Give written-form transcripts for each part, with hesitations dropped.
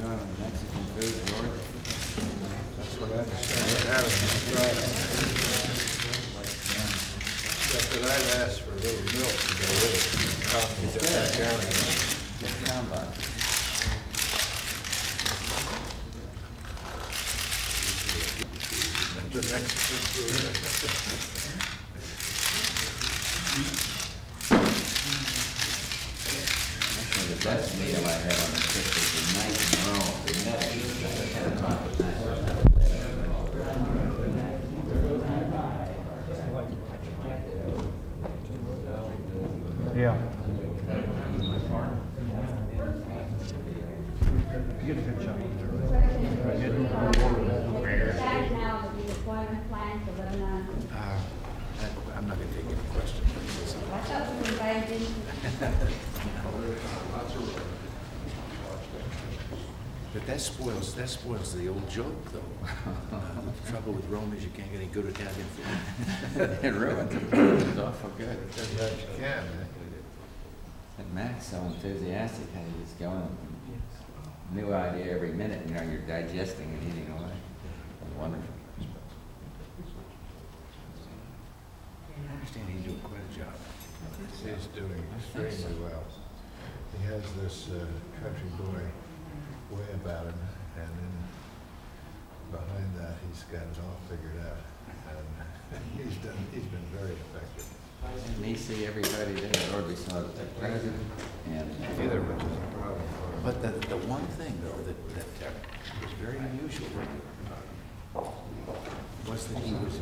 on Mexican food north. That's what I understand. Right. Except that I've asked for a little milk to go with it. Coffee to that county. Get combine. The Mexican food. Actually, the best meal I had on the trip was the night in Rome. We met at 10 o'clock at night. Yeah. You get a good shot. I'm not going to take any questions. But that spoils the old joke, though. The trouble with Rome is you can't get any good Italian food. It ruined it. It was awful good. Yes, you can. And Matt's so enthusiastic how he was going. New idea every minute, you know, you're digesting and eating away. It was wonderful. I understand he's doing quite a job. He's doing extremely well. He has this country boy way about him, and then behind that he's got it all figured out. And he's been very effective. And he see everybody there. Lord, we saw the president and Neither of us is a problem for him. But the one thing, though, that was very unusual was that he was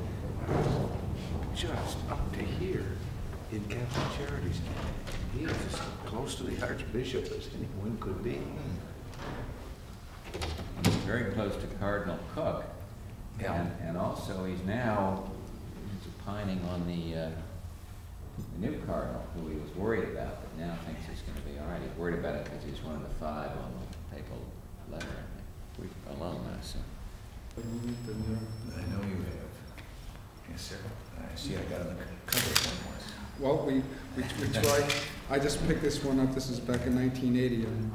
just up to here in Catholic Charities. He was as close to the Archbishop as anyone could be. he's very close to Cardinal Cook. Yeah. And also he's now opining on the new cardinal, who he was worried about, but now thinks he's going to be all right. He's worried about it because he's one of the 5 on the papal letter, I think. We alumni, so. I know you have. Yes, sir. I see I got on the cover one once. Well, we tried. I just picked this one up. This is back in 1980. And,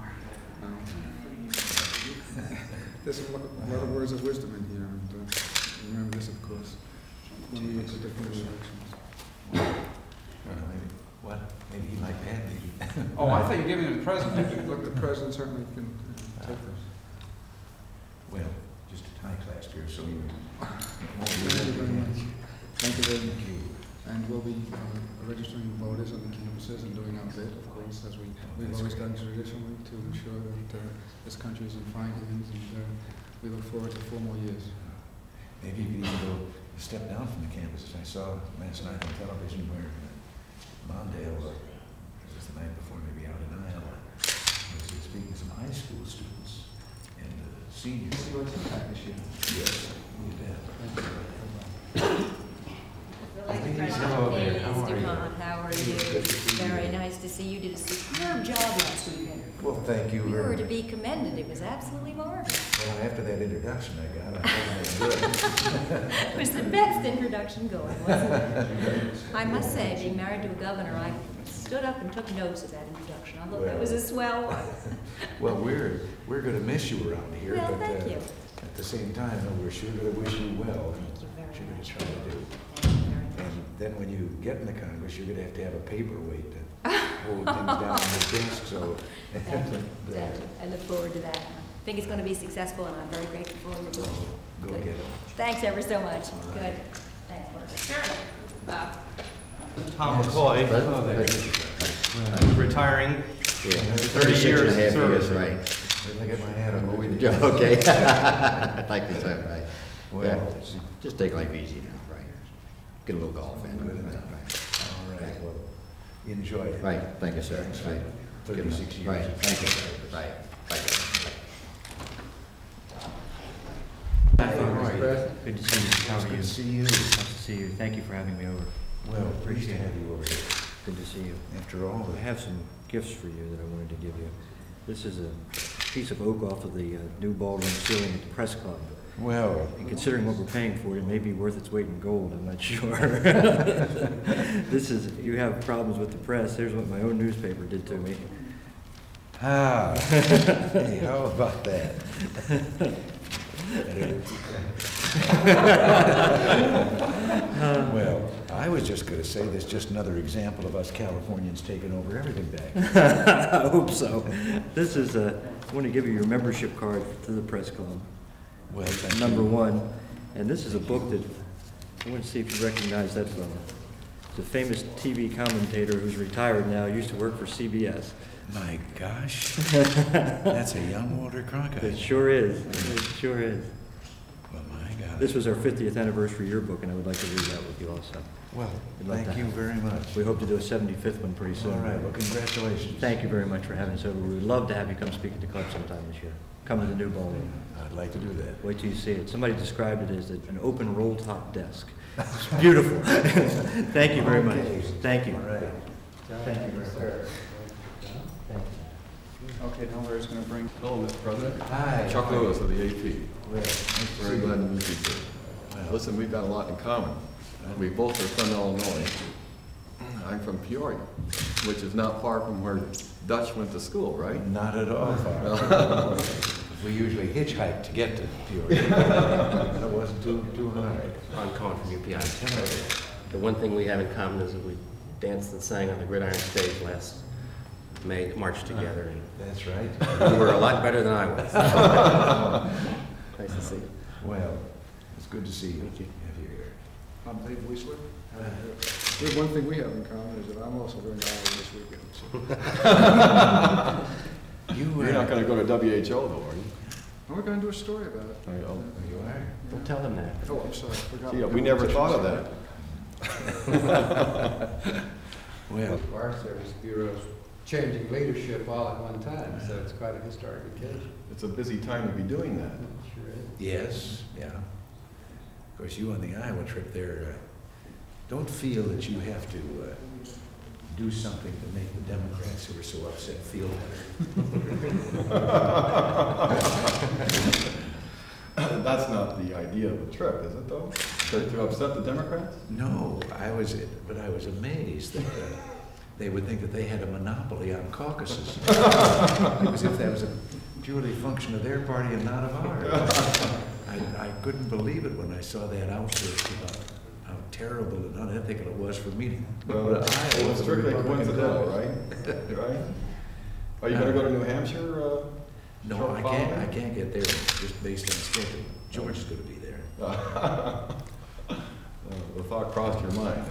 there's a lot of words of wisdom in here. And remember this, of course, when we went to different elections. Maybe he might add me. Oh, I thought you were giving it to the president. Look, the president certainly can take this. Well, just a tie clasp here, so you. Thank you very much. Thank you very much. And we'll be registering voters on the campuses and doing our bit, of course, as we've always done traditionally to ensure that this country is in fine hands, and we look forward to 4 more years. Maybe you could even go a step down from the campuses. I saw last night on television where Mondale, this was the night before, maybe out in Iowa, was speaking to some high school students and seniors. Yes, you bet. How are you? Very nice to see you. Did a superb job last weekend. Well, thank you You very were much. to be commended. It was absolutely marvelous. Well, after that introduction I got, I thought I was good. It was the best introduction going, wasn't it? I must say, being married to a governor, I stood up and took notes of that introduction. I thought that was a swell one. Well, we're going to miss you around here, Well, but thank you. at the same time, we're sure going to wish you well. Thank you very Sure going much. to try to do. Thank you very much. And then when you get in the Congress, you're going to have a paperweight to hold things down on the desk, so. Thank you. Thank you. I look forward to that. I think it's going to be successful, and I'm very grateful for what you're doing. Go Good. get it. Thanks ever so much. Good. Thanks, Margaret. Tom McCoy, retiring, 30 years of service. Right. If I get my hat on, we Okay. I'd like to say, right. Well, Yeah. Just take life easy now, right? Get a little golf in. Good. Right. all right, well, enjoy it. Right, thank you, sir. Thanks for Right. 36 years. Right, thank you, sir. Right, thank you. Good to see you. How are Good you? to see you. Nice to see you. Thank you for having me over. Well, pleased to have you over here. Good to see you. After all, I have some gifts for you that I wanted to give you. This is a piece of oak off of the new ballroom ceiling at the Press Club. well, And considering what we're paying for it, it may be worth its weight in gold, I'm not sure. This is, you have problems with the press, here's what my own newspaper did to me. Ah, hey, how about that? Well, I was just gonna say, there's just another example of us Californians taking over everything back. I hope so. This is I want to give you your membership card to the press club. Well, thank Number you. one, and this is a book that, I want to see if you recognize that fellow. He's a famous TV commentator who's retired now, used to work for CBS. My gosh, that's a young Walter It Cronkite. sure is, it sure is. Well, my God. This was our 50th anniversary yearbook, and I would like to read that with you also. Well, We'd like thank to you have- very much. We hope to do a 75th one pretty soon. All right, well, congratulations. Thank you very much for having us over. We would love to have you come speak at the club sometime this year. Come to the new ballroom. I'd like to do that. Wait till you see it. Somebody described it as an open roll-top desk. It's beautiful. Thank you very much. Okay. Thank you. All right. Thank you very much. Okay, now we're just gonna bring. Hello, Mr. President. Hi. Chuck Lewis of the AP. Well, nice to Very see glad to you. meet you, sir. Well, Listen, we've got a lot in common. We both are from Illinois. I'm from Peoria, which is not far from where Dutch went to school, right? Not at all far. We usually hitchhike to get to Peoria. That wasn't too hard. I'm calling from UPI. The one thing we have in common is that we danced and sang on the Gridiron stage last March together, That's right. and you were a lot better than I was. Nice to see you. Well, it's good to see you. Thank you. Have you here. I'm Dave Weisler. The one thing we have in common is that I'm also going to Iowa this weekend. So. You're not gonna go to WHO though, are you? And we're going to do a story about it. Oh, You are? Don't tell them that. Oh, I'm sorry, I forgot. gee, we never thought of that. Well, Forest Service Bureau's changing leadership all at one time, so it's quite a historic occasion. It's a busy time to be doing that. Sure is. yes, yeah. Of course, you on the Iowa trip there, don't feel that you have to do something to make the Democrats who are so upset feel better. That's not the idea of the trip, is it though? To upset the Democrats? No, but I was amazed that they would think that they had a monopoly on caucuses. As if that was a purely function of their party and not of ours. I couldn't believe it when I saw that outburst about how terrible and unethical it was for me to go to Iowa. It was strictly coincidental, right? Right? Are you gonna go to New Hampshire? No, short I following? can't get there just based on schedule. George is gonna be there. The thought crossed your mind.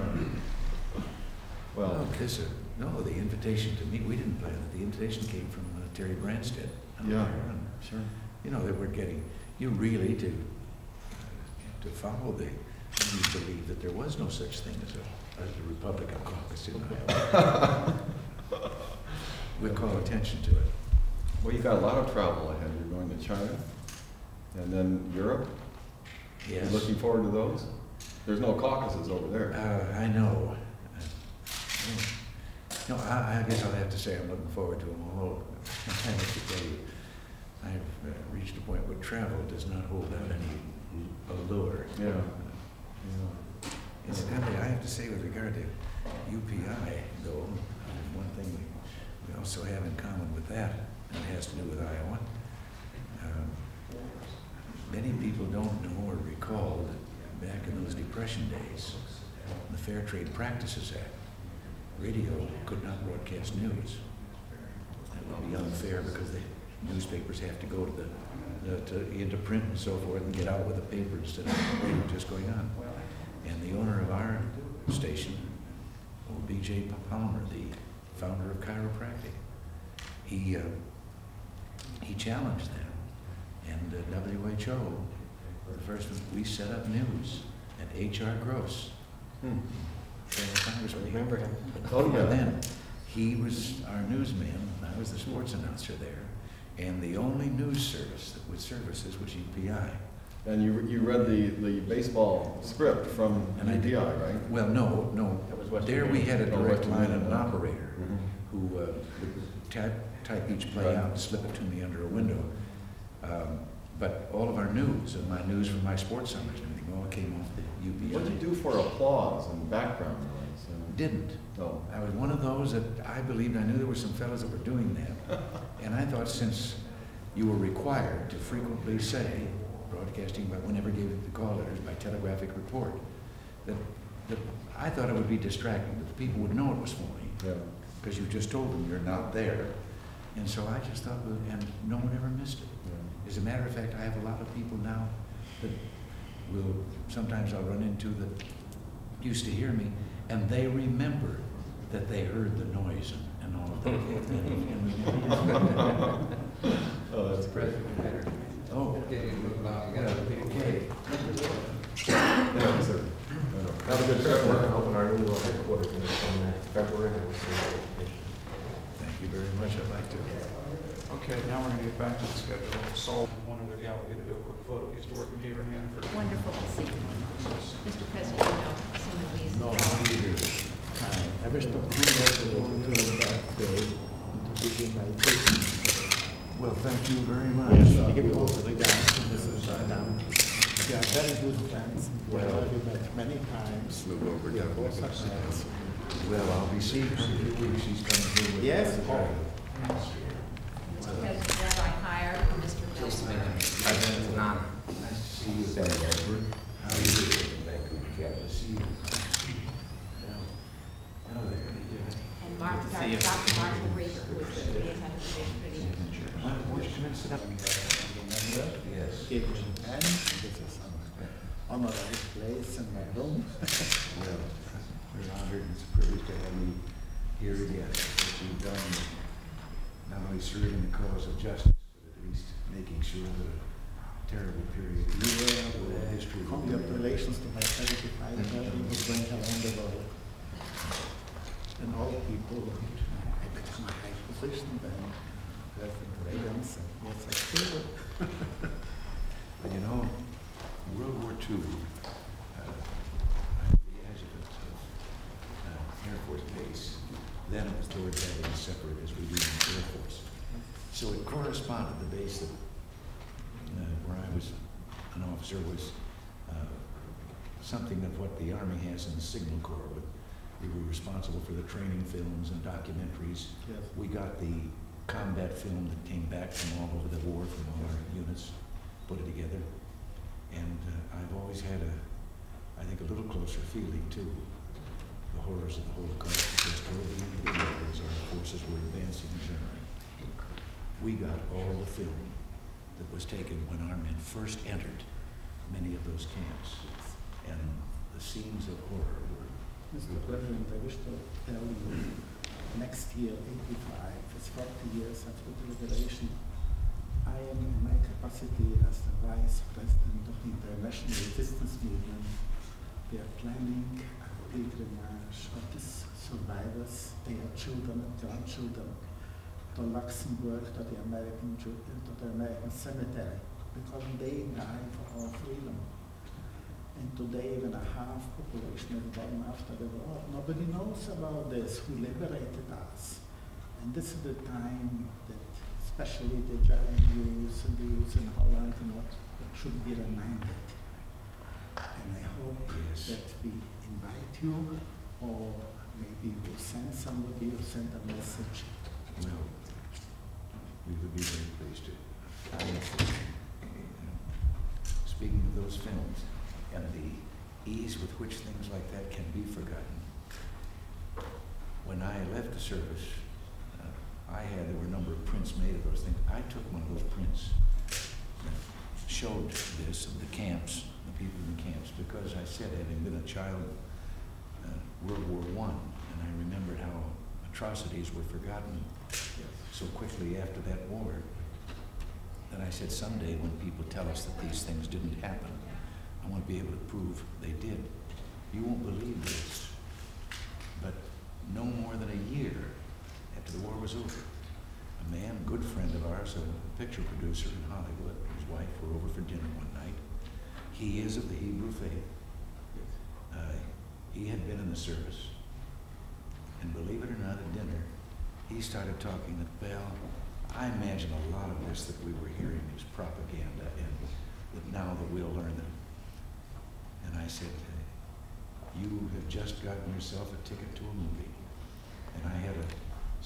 Well, No, the invitation to meet, we didn't plan it. The invitation came from Terry Branstad. yeah, sure. You know, that we're getting, you really, to follow you believe that there was no such thing as a Republican caucus in Iowa. We call attention to it. Well, you've got a lot of travel ahead. You're going to China and then Europe. Yes. You looking forward to those? There's no caucuses over there. I know. No, I guess I'll have to say I'm looking forward to them all. I have to tell you, I've reached a point where travel does not hold out any allure. Yeah. Incidentally, I have to say with regard to UPI, though, one thing we also have in common with that, and it has to do with Iowa. Many people don't know or recall that back in those Depression days, the Fair Trade Practices Act, radio could not broadcast news. That would be unfair because the newspapers have to go into print and so forth and get out with a paper instead of radio just going on. And the owner of our station, B.J. Palmer, the founder of chiropractic, he challenged them. And WHO, the first one, we set up news, and H.R. Gross, Congressman, Remember him? Oh, and yeah. then he was our newsman, I was the sports announcer there, and the only news service that would service us was UPI. And you read the baseball script from And I did. UPI, right? Well, no. That was West There we had a Oh, direct West line and an Virginia. operator who would type each play Right. out and slip it to me under a window. But all of our news, and my news from my sports summers and everything, all came off the UPI. What'd you do for applause and background noise? didn't. No. I was one of those that I believed, I knew there were some fellows that were doing that. And I thought since you were required to frequently say, broadcasting by whenever gave it the call letters by telegraphic report, that I thought it would be distracting, that the people would know it was phony. Yeah. Because you just told them you're not there. And so I just thought, well, and no one ever missed it. Yeah. As a matter of fact, I have a lot of people now that will, sometimes I'll run into that used to hear me, and they remember that they heard the noise and all of that. Oh, that's great. Oh, Okay, moving on, you yeah, got people. okay. Yeah, sir. Have a good trip. We're open our new headquarters in February, and we'll see you. Thank you very much. I'd like to. Okay, now we're gonna get back to the schedule. Saul wanted to get to do a quick photo. He used to work in Haverham for. Wonderful to see you. Mr. President, you know, some of these. No, I wish the crew was going to that day to begin my preaching. Well, thank you very much. Yes, I give you all the regards to Mrs. Adam. We are very good friends. We have met many times. We are both friends. Well, I'll be seeing her in a few weeks. She's coming here with. Yes. Mr. President, I hire Mr. Nelson. Nice to see you. How are you doing? Thank you. Glad to see you. Hello there. And Dr. Marshall Reaper, who is the liaison to the committee. Yes. Give me a pen. This is an honorary place in my room. Well, we're honored and it's a privilege to have you here again. What you've done, not only serving the cause of justice, but at least making sure that a terrible period of history. Congratulations to my 75 year-old who's going around the world. And all people, I become a high position then. President Reagan said, yes, I feel it. But you know, in World War II, I'm the adjutant of Air Force Base. Then it was George Avenue separate as we do in the Air Force. So it corresponded, the base that, where I was an officer was something of what the Army has in the Signal Corps. But we were responsible for the training films and documentaries. Yes. We got the combat film that came back from all over the war, from all our units, put it together. And I've always had I think, a little closer feeling to the horrors of the Holocaust, because toward the end of the war, as our forces were advancing in Germany, we got all the film that was taken when our men first entered many of those camps. And the scenes of horror were... Mr. President, I wish to tell you, next year, 85, is 40 years after the liberation. I am in my capacity as the Vice President of the International Resistance Movement. We are planning a pilgrimage of these survivors, their children and grandchildren, to Luxembourg, to the American cemetery, because they died for our freedom. And today, when a half population is gone after the war, nobody knows about this, who liberated us. And this is the time that especially the German Jews and the Jews in Holland and what should be reminded. And I hope that we invite you, or maybe we'll send somebody or send a message. Well, we would be very pleased to. Speaking of those films, and the ease with which things like that can be forgotten. When I left the service, there were a number of prints made of those things. I took one of those prints that showed this of the camps, the people in the camps, because I said, having been a child World War I, and I remembered how atrocities were forgotten so quickly after that war, that I said, someday when people tell us that these things didn't happen, I want to be able to prove they did. You won't believe this, but no more than a year after the war was over, a man, a good friend of ours, a picture producer in Hollywood, his wife were over for dinner one night. He is of the Hebrew faith. He had been in the service. And believe it or not, at dinner, he started talking that, well, I imagine a lot of this that we were hearing is propaganda, and that now that we'll learn that. And I said, you have just gotten yourself a ticket to a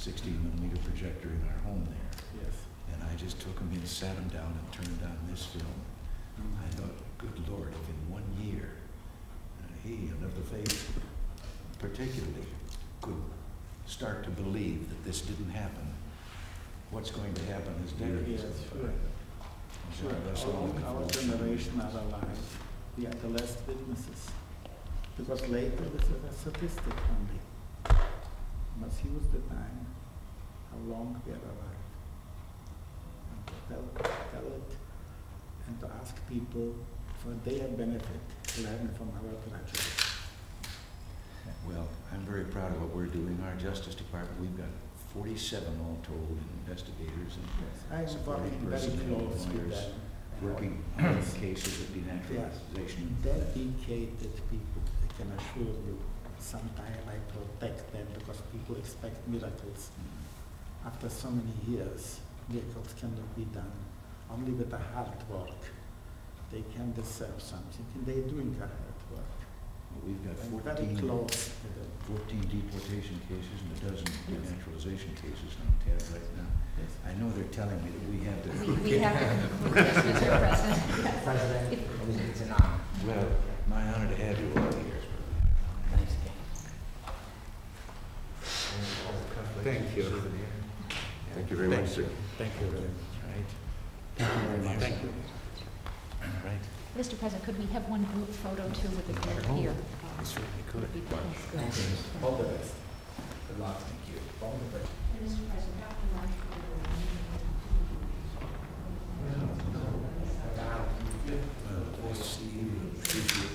16mm projector in our home there. Yes. And I just took him in, sat him down, and turned on this film. I thought, good Lord, if in 1 year, he and of the faith particularly could start to believe that this didn't happen, what's going to happen is decades. Yes, sure. Sure, That's all I'm looking our forward to. generation are alive. We are the last witnesses. Because later this is a statistic only. Must use the time, how long we are alive. And to tell it, and to ask people for their benefit, learn from our tragedy. Well, I'm very proud of what we're doing. Our Justice Department, we've got 47 all told, investigators I'm and supporting working very personnel, close with lawyers, them. working on cases of denaturalization. Dedicated people, I can assure you. Sometimes I protect them because people expect miracles. After so many years, miracles cannot be done. Only with the hard work, they can deserve something, and they're doing a hard work. We've got I'm very 14, close with them. 14 deportation cases and a dozen denaturalization cases on tab right now. Yes. I know they're telling me that we have to. We have to, yes, Mr. President. President, it's an honor. Well, my honor to have you all here. Thanks again. Thank you. Thank you very much, sir. Thank you. Right. Thank you very much. Thank you. Right. Mr. President, could we have one group photo too with the group here? We certainly could. Would be good. All the best. Good luck. Thank you. All the best. Mr. President, Dr. Marsh. Well, this evening, appreciate